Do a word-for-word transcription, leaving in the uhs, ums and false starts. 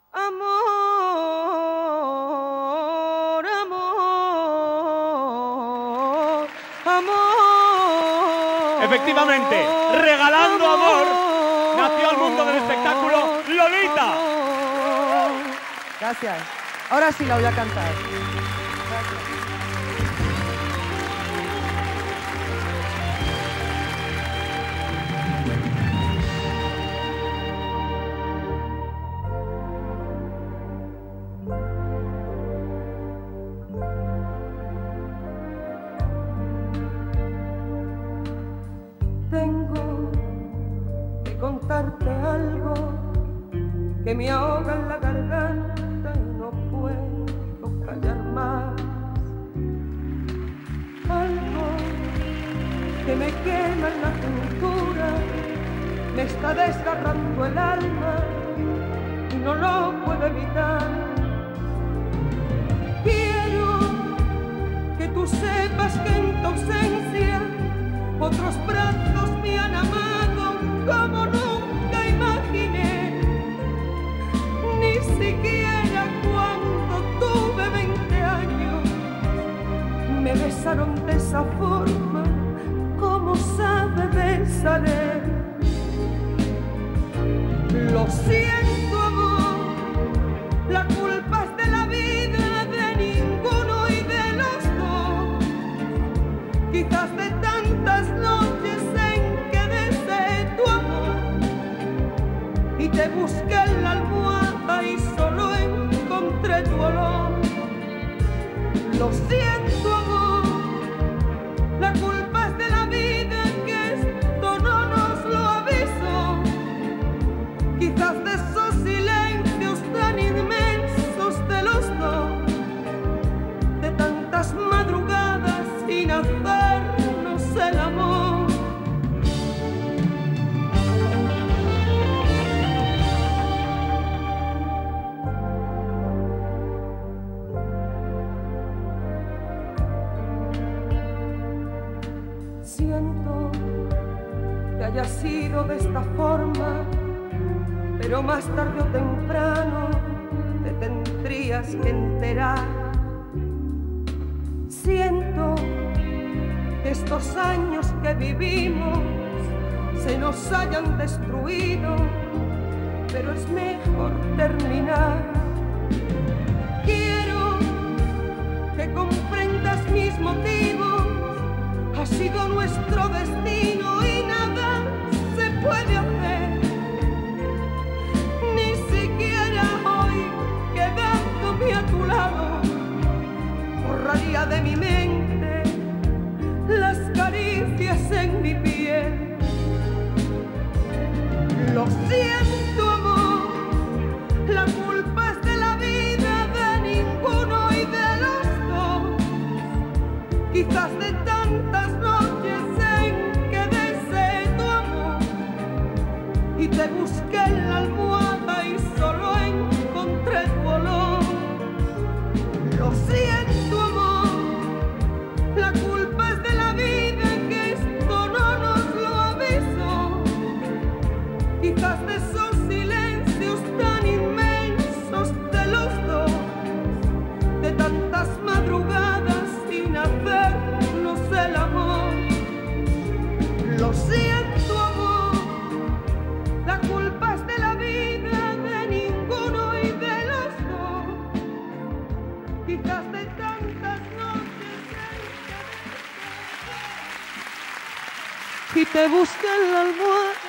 amor, amor, amor. Efectivamente, regalando amor, nació al mundo del espectáculo Lolita. Gracias. Ahora sí la voy a cantar. Gracias. Tengo que contarte algo que me ahoga en la garganta y no puedo callar más. Algo que me quema en la cintura, me está desgarrando el alma y no lo puedo evitar. Quiero que tú sepas que en tu ausencia otros brazos me han amado como nunca imaginé. Ni siquiera cuando tuve veinte años me besaron de esa forma como sabe besar él. Lo siento, amor, la culpa es de la vida de ninguno y de los dos. Quizás de tantas noches en que deseé tu amor y te busqué en la almohada y solo encontré tu olor. Lo siento, amor, la culpa es de la vida que esto no nos lo avisó. Quizás de esos silencios tan inmensos de los dos, de tantas madrugadas sin hacernos el amor. Siento que haya sido de esta forma, pero más tarde o temprano te tendrías que enterar. Siento que estos años que vivimos se nos hayan destruido, pero es mejor terminar. Quiero que comprendas mis motivos, ha sido nuestro destino y nada se puede hacer. Ni siquiera hoy, quedándome a tu lado, borraría de mi mente las caricias en mi piel. Lo siento, amor, la culpa es de la vida de ninguno y de los dos. Quizás de tantas noches en que deseé tu amor y te busqué en la almohada y solo encontré tu olor. Lo siento, amor, la culpa es de la vida que esto no nos lo avisó. Quizás de esos silencios tan inmensos de los dos, de tantas madrugadas sin hacernos el amor. Lo siento, amor, la culpa es de la vida de ninguno y de los dos. Quizás de tantas noches en que y te busqué en la almohada